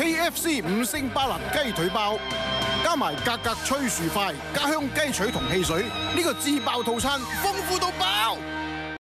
KFC 5星巴辣雞腿包，加埋格格脆薯塊、家鄉雞腿同汽水，呢個自爆套餐豐富到爆！